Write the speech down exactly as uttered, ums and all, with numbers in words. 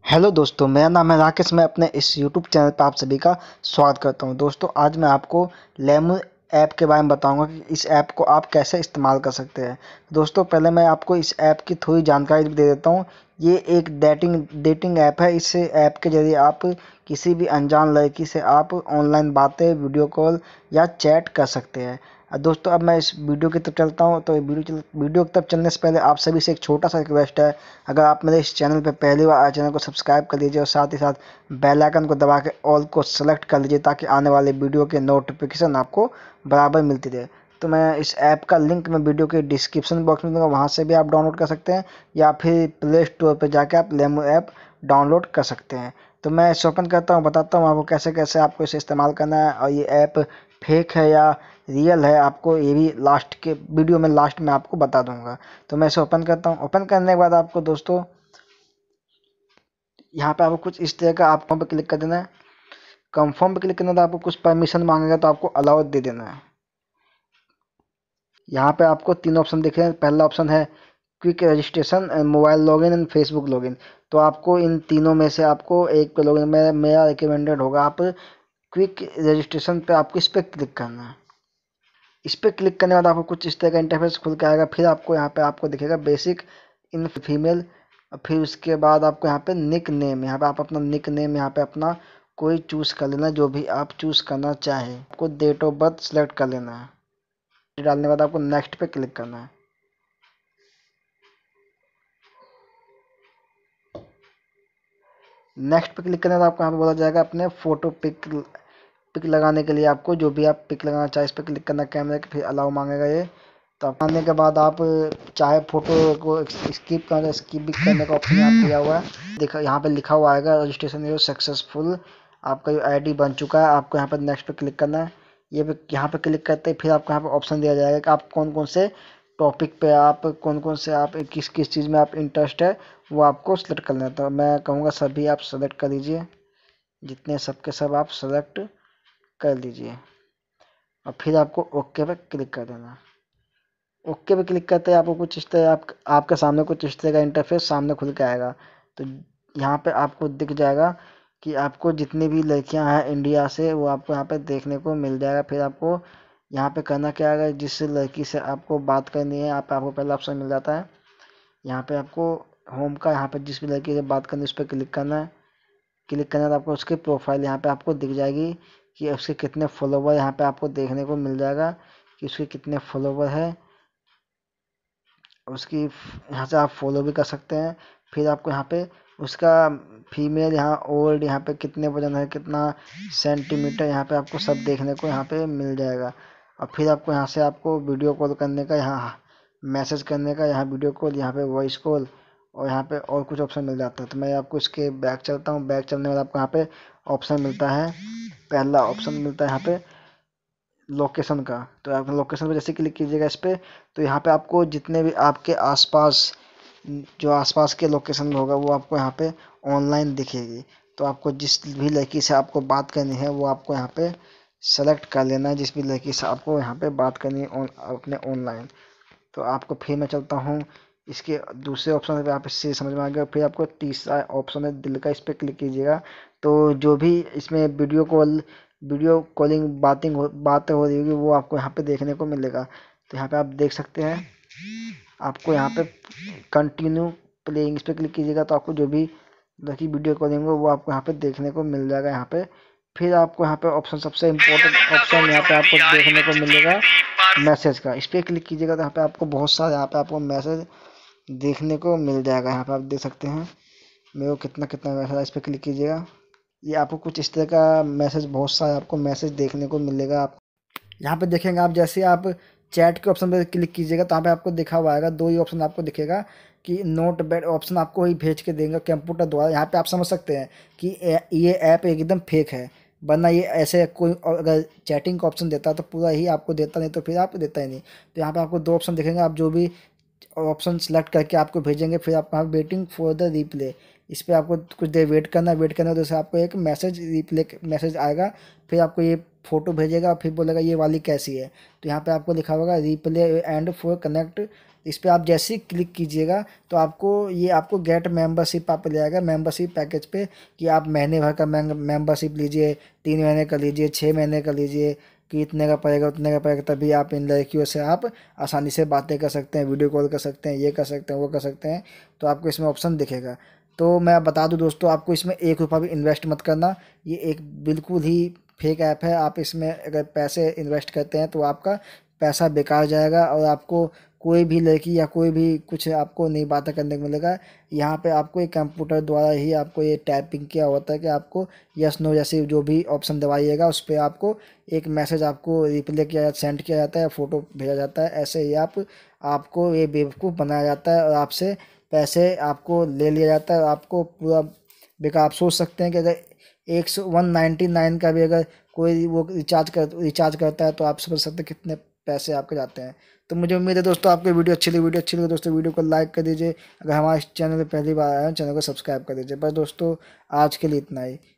Hello दोस्तों, मेरा नाम है राकेश। मैं अपने इस यूट्यूब चैनल पर आप सभी का स्वागत करता हूं। दोस्तों, आज मैं आपको लेमन ऐप के बारे में बताऊंगा कि इस ऐप को आप कैसे इस्तेमाल कर सकते हैं। दोस्तों, पहले मैं आपको इस ऐप की थोड़ी जानकारी दे देता हूं। ये एक डेटिंग डेटिंग ऐप है। इस ऐप के जरिए आप किसी भी अनजान लड़की से आप ऑनलाइन बातें, वीडियो कॉल या चैट कर सकते हैं। अ, दोस्तों, अब मैं इस वीडियो की तरफ चलता हूँ। तो वीडियो चल वीडियो की तरफ चलने से पहले आप सभी से एक छोटा सा रिक्वेस्ट है। अगर आप मेरे इस चैनल पर पहली बार आए, चैनल को सब्सक्राइब कर लीजिए और साथ ही साथ बेल आइकन को दबा के ऑल को सेलेक्ट कर लीजिए, ताकि आने वाले वीडियो के नोटिफिकेशन आपको बराबर मिलती रहे। तो मैं इस ऐप का लिंक मैं वीडियो के डिस्क्रिप्शन बॉक्स में दूंगा, वहाँ से भी आप डाउनलोड कर सकते हैं, या फिर प्ले स्टोर पर जाके आप लेमो ऐप डाउनलोड कर सकते हैं। तो मैं इसे ओपन करता हूँ, बताता हूँ आपको कैसे कैसे आपको इसे इस्तेमाल करना है, और ये ऐप फेक है या रियल है आपको ये भी लास्ट के वीडियो में लास्ट में आपको बता दूंगा। तो मैं इसे ओपन करता हूँ। ओपन करने के बाद आपको दोस्तों यहाँ पे आपको कुछ इस तरह का आप पे क्लिक कर देना है। कंफर्म पे क्लिक करना है तो आपको कुछ परमिशन मांगेगा, तो आपको अलाउ दे देना है। यहाँ पे आपको तीन ऑप्शन दिख रहे हैं। पहला ऑप्शन है quick registration, mobile login and Facebook login. तो आपको इन तीनों में से आपको एक पे लॉगिन, मेरा मेरा रिकमेंडेड होगा आप क्विक रजिस्ट्रेशन पे आपको इस पर क्लिक करना है। इस पर क्लिक करने के बाद आपको कुछ इस तरह का इंटरफेस खुल के आएगा। फिर आपको यहाँ पे आपको दिखेगा बेसिक इन फीमेल। फिर उसके बाद आपको यहाँ पे निक नेम, यहाँ पे आप अपना निक नेम यहाँ पे अपना कोई चूज कर लेना, जो भी आप चूज करना चाहें। आपको डेट ऑफ बर्थ सेलेक्ट कर लेना है। डालने के बाद आपको नेक्स्ट पे क्लिक करना है। नेक्स्ट पे क्लिक करने के बाद आपको यहाँ पे बोला जाएगा अपने फोटो पिक पिक लगाने के लिए आपको जो भी आप पिक लगाना चाहे इस पर क्लिक करना कैमरे के, फिर अलाउ मांगेगा ये। तो आने के बाद आप चाहे फोटो को स्किप करना, स्किप भी करने का ऑप्शन यहाँ दिया हुआ है। देखा यहाँ पे लिखा हुआ आएगा रजिस्ट्रेशन इज सक्सेसफुल, आपका जो आईडी बन चुका है। आपको यहाँ पर नेक्स्ट पे क्लिक करना है। ये पे यहाँ पे क्लिक करते ही फिर आपको यहाँ पे ऑप्शन दिया जाएगा कि आप कौन कौन से टॉपिक पे आप कौन कौन से आप किस किस चीज़ में आप इंटरेस्ट है वो आपको सेलेक्ट करना है। तो मैं कहूँगा सभी आप सेलेक्ट कर लीजिए, जितने सब के सब आप सेलेक्ट कर लीजिए, और फिर आपको ओके पे क्लिक कर देना। ओके पे क्लिक करते हैं आपको कुछ इस तरह आप आपके सामने कुछ इस तरह का इंटरफेस सामने खुल के आएगा। तो यहाँ पे आपको दिख जाएगा कि आपको जितनी भी लड़कियां हैं इंडिया से वो आपको यहाँ पे देखने को मिल जाएगा। फिर आपको यहाँ पे करना क्या है, जिस लड़की से आपको बात करनी है, आप आपको पहला ऑप्शन मिल जाता है। यहाँ पे आपको होम का, यहाँ पे जिस भी लड़की से बात करनी है उस पर क्लिक करना है। क्लिक करने के बाद आपको उसकी प्रोफाइल यहाँ पे आपको दिख जाएगी कि उसके कितने फॉलोवर यहाँ पे आपको देखने को मिल जाएगा कि उसके कितने फॉलोवर है। उसकी यहाँ से आप फॉलो भी कर सकते हैं। फिर आपको यहाँ पे उसका फीमेल, यहाँ ओल्ड, यहाँ पे कितने वजन है, कितना सेंटीमीटर, यहाँ पे आपको सब देखने को यहाँ पे मिल जाएगा। और फिर आपको यहाँ से आपको वीडियो कॉल करने का, यहाँ मैसेज करने का, यहाँ वीडियो कॉल, यहाँ पे वॉइस कॉल, और यहाँ पे और कुछ ऑप्शन मिल जाता है। तो मैं आपको इसके बैक चलता हूँ। बैक चलने के बाद आपको यहाँ पे ऑप्शन मिलता है, पहला ऑप्शन मिलता है यहाँ पे लोकेशन का। तो आप लोकेशन पे जैसे क्लिक कीजिएगा इस पे, तो यहाँ पे आपको जितने भी आपके आसपास जो आसपास के लोकेशन होगा वो आपको यहाँ पे ऑनलाइन दिखेगी। तो आपको जिस भी लड़की से आपको बात करनी है वो आपको यहाँ पे सेलेक्ट कर लेना है, जिस भी लड़की से आपको यहाँ पे बात करनी है ऑन अपने ऑनलाइन। तो आपको फिर मैं चलता हूँ इसके दूसरे ऑप्शन पे, आप इससे समझ में आ गया। फिर आपको तीसरा ऑप्शन है दिल का, इस पर क्लिक कीजिएगा। तो जो भी इसमें वीडियो कॉल वीडियो कॉलिंग बातिंग हो बातें हो रही होगी वो आपको यहाँ पे देखने को मिलेगा। तो यहाँ पे आप देख सकते हैं, आपको यहाँ पे कंटिन्यू प्लेइंग इस पर क्लिक कीजिएगा तो आपको जो भी लड़की वीडियो कॉलिंग हो वो आपको यहाँ पे देखने को मिल जाएगा यहाँ पे। फिर आपको यहाँ पे ऑप्शन, सबसे इम्पोर्टेंट ऑप्शन यहाँ पे आपको देखने को मिलेगा मैसेज का। इस पर क्लिक कीजिएगा तो यहाँ पे आपको बहुत सारे यहाँ पे आपको मैसेज देखने को मिल जाएगा। यहाँ पे आप देख सकते हैं मेरे को कितना कितना मैसेज, इस पर क्लिक कीजिएगा। ये आपको कुछ इस तरह का मैसेज, बहुत सारे आपको मैसेज देखने को मिलेगा। आप यहाँ पे देखेंगे, आप जैसे आप चैट के ऑप्शन पर क्लिक कीजिएगा तो यहाँ पे आपको दिखा हुआ आएगा, दो ही ऑप्शन आपको दिखेगा कि नोट बैड ऑप्शन आपको ही भेज के देंगे कंप्यूटर द्वारा। यहाँ पे आप समझ सकते हैं कि ये ऐप एकदम फेक है, वरना ये ऐसे कोई अगर चैटिंग का ऑप्शन देता तो पूरा ही आपको देता, नहीं तो फिर आप देता ही नहीं। तो यहाँ पे आपको दो ऑप्शन दिखेंगे, आप जो भी ऑप्शन सेलेक्ट करके आपको भेजेंगे। फिर आपको यहाँ वेटिंग फॉर द रिप्ले, इस पर आपको कुछ देर वेट करना है। वेट करने के बाद आपको एक मैसेज रिप्ले मैसेज आएगा। फिर आपको ये फ़ोटो भेजेगा और फिर बोलेगा ये वाली कैसी है। तो यहाँ पे आपको लिखा होगा रिप्ले एंड फॉर कनेक्ट इस पर आप जैसे ही क्लिक कीजिएगा तो आपको ये आपको गेट मेंबरशिप आप ले आएगा, मेंबरशिप पैकेज पे, कि आप महीने भर का मेंबरशिप लीजिए, तीन महीने का लीजिए, छः महीने का लीजिए, कि इतने का पड़ेगा उतने का पड़ेगा, तभी आप इन लड़कियों से आप आसानी से बातें कर सकते हैं, वीडियो कॉल कर सकते हैं, ये कर सकते हैं, वो कर सकते हैं। तो आपको इसमें ऑप्शन दिखेगा। तो मैं बता दूं दोस्तों, आपको इसमें एक रुपया भी इन्वेस्ट मत करना, ये एक बिल्कुल ही फेक ऐप है। आप इसमें अगर पैसे इन्वेस्ट करते हैं तो आपका पैसा बेकार जाएगा और आपको कोई भी लड़की या कोई भी कुछ आपको नई बातें करने को मिलेगा। यहाँ पे आपको एक कंप्यूटर द्वारा ही आपको ये टाइपिंग किया होता है कि आपको यस नो जैसे जो भी ऑप्शन दबाइएगा उस पर आपको एक मैसेज आपको रिप्लाई किया सेंड किया जाता है, फ़ोटो भेजा जाता है। ऐसे ही आप आपको ये बेवकूफ़ बनाया जाता है और आपसे पैसे आपको ले लिया जाता है। आपको पूरा बेकार, आप सोच सकते हैं कि अगर एक सौ वन नाइन्टी नाइन का भी अगर कोई वो रिचार्ज कर रिचार्ज करता है तो आप समझ सकते हैं कितने पैसे आपके जाते हैं। तो मुझे उम्मीद है दोस्तों आपको वीडियो अच्छी लगी। वीडियो अच्छी लगी दोस्तों वीडियो को लाइक कर दीजिए। अगर हमारे चैनल पर पहली बार आए हैं चैनल को सब्सक्राइब कर दीजिए। बस दोस्तों आज के लिए इतना ही।